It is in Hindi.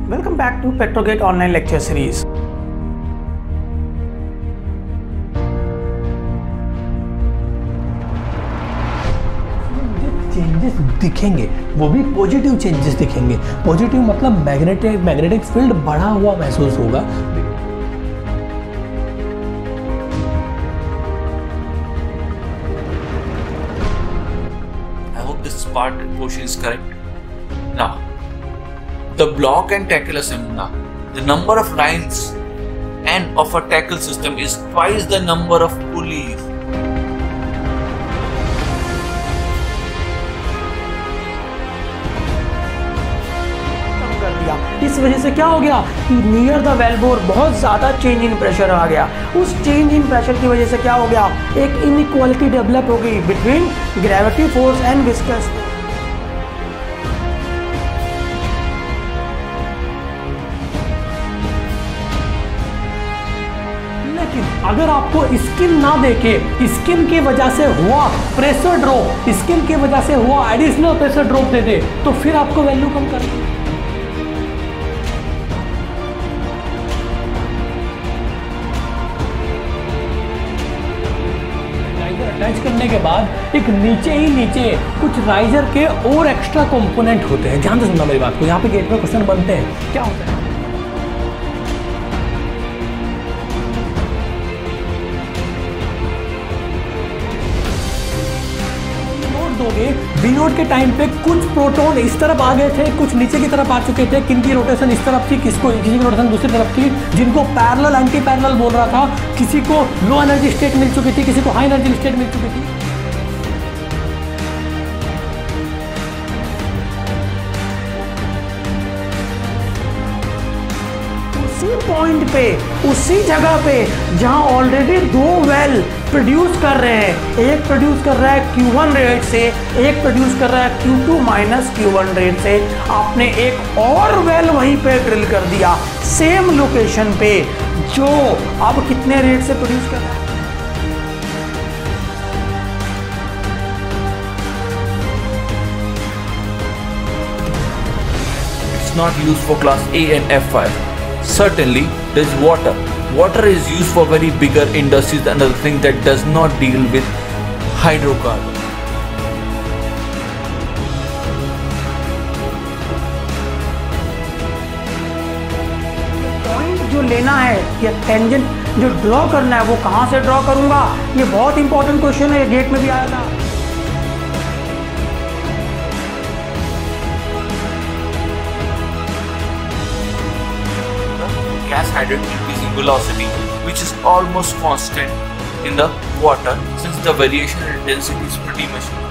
Welcome back to Petrogate online lecture series. Changes दिखेंगे वो भी पॉजिटिव चेंजेस दिखेंगे। पॉजिटिव मतलब मैग्नेटिक फील्ड बढ़ा हुआ महसूस होगा। I hope this part portion is correct. Now, the block and tackle assembly. Now, the number of lines and of a tackle system is twice the number of pulleys. इस वजह से क्या हो गया कि नियर द वेलबोर बहुत ज़्यादा चेंज इन प्रेशर आ गया। उस चेंज इन प्रेशर की वजह से क्या हो गया, एक इनइक्वालिटी डेवलप हो गई between gravity force and viscous. लेकिन अगर आपको स्किन ना देके स्किन की वजह से हुआ प्रेशर ड्रॉप, स्किन की वजह से हुआ एडिशनल प्रेशर ड्रॉप दे दे तो फिर आपको वैल्यू कम करनी है। अटैच करने के बाद एक नीचे कुछ राइजर के और एक्स्ट्रा कंपोनेंट होते हैं। ध्यान से सुनना मेरी बात को, यहाँ पे गेट में क्वेश्चन बनते हैं। क्या होता है विनोड के टाइम पे कुछ प्रोटॉन इस तरफ आ गए थे, कुछ नीचे की तरफ आ चुके थे। किनकी रोटेशन इस तरफ थी, किसी की रोटेशन दूसरी तरफ थी, जिनको पैरेलल एंटी पैरेलल बोल रहा था। किसी को लो एनर्जी स्टेट मिल चुकी थी, किसी को हाई एनर्जी स्टेट मिल चुकी थी। उसी पॉइंट पे, उसी जगह पे जहां ऑलरेडी दो वेल प्रोड्यूस कर रहे हैं, एक प्रोड्यूस कर रहा है Q1 रेट से, एक प्रोड्यूस कर रहा है Q2 माइनस Q1 रेट से, आपने एक और वेल वहीं पे ड्रिल कर दिया सेम लोकेशन पे, जो अब कितने रेट से प्रोड्यूस कर रहा है। It's not used for class A and F5. Certainly, there is water. Water is used for very bigger industries and other thing that does not deal with hydrocarbon. Point जो लेना है या टेंजेंट जो ड्रॉ करना है वो कहाँ से ड्रॉ करूंगा, ये बहुत इंपॉर्टेंट क्वेश्चन है, गेट में भी आया था। Gas hydrant increasing velocity, which is almost constant in the water, since the variation in intensity is pretty much